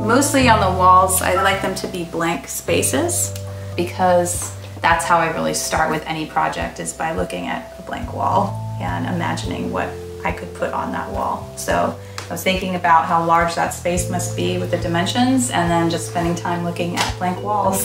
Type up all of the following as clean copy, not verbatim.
Mostly on the walls, I like them to be blank spaces because that's how I really start with any project, is by looking at a blank wall and imagining what I could put on that wall. So I was thinking about how large that space must be with the dimensions, and then just spending time looking at blank walls.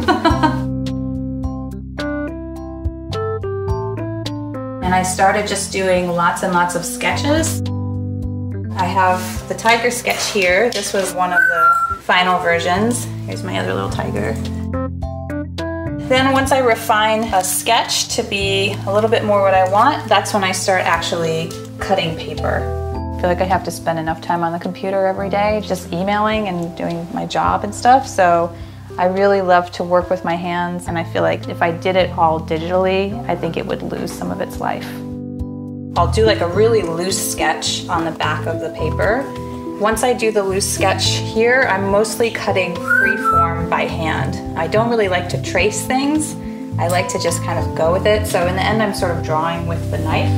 And I started just doing lots and lots of sketches. I have the tiger sketch here. This was one of the final versions. Here's my other little tiger. Then once I refine a sketch to be a little bit more what I want, that's when I start actually cutting paper. I feel like I have to spend enough time on the computer every day, just emailing and doing my job and stuff. So I really love to work with my hands, and I feel like if I did it all digitally, I think it would lose some of its life. I'll do like a really loose sketch on the back of the paper. Once I do the loose sketch here, I'm mostly cutting free form by hand. I don't really like to trace things. I like to just kind of go with it. So in the end, I'm sort of drawing with the knife.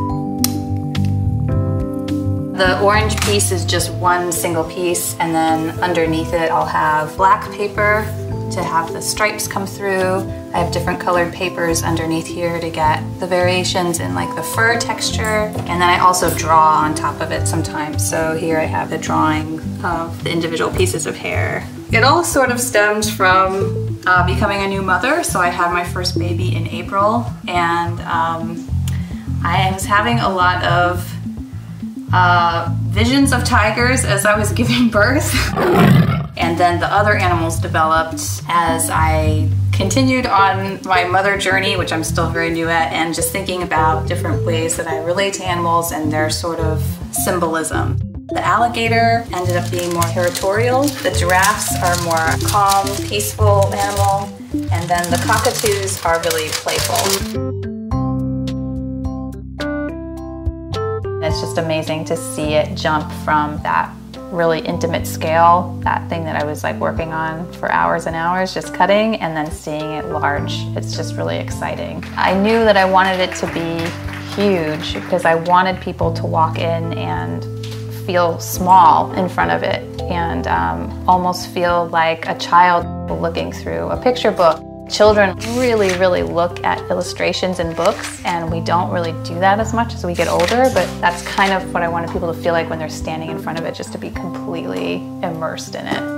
The orange piece is just one single piece, and then underneath it I'll have black paper to have the stripes come through. I have different colored papers underneath here to get the variations in like the fur texture. And then I also draw on top of it sometimes. So here I have the drawing of the individual pieces of hair. It all sort of stemmed from becoming a new mother. So I had my first baby in April, and I was having a lot of visions of tigers as I was giving birth. And then the other animals developed as I continued on my mother journey, which I'm still very new at, and just thinking about different ways that I relate to animals and their sort of symbolism. The alligator ended up being more territorial. The giraffes are more calm, peaceful animal. And then the cockatoos are really playful. It's just amazing to see it jump from that really intimate scale, that thing that I was like working on for hours and hours just cutting, and then seeing it large. It's just really exciting. I knew that I wanted it to be huge because I wanted people to walk in and feel small in front of it, and almost feel like a child looking through a picture book. Children really, really look at illustrations in books, and we don't really do that as much as we get older, but that's kind of what I wanted people to feel like when they're standing in front of it, just to be completely immersed in it.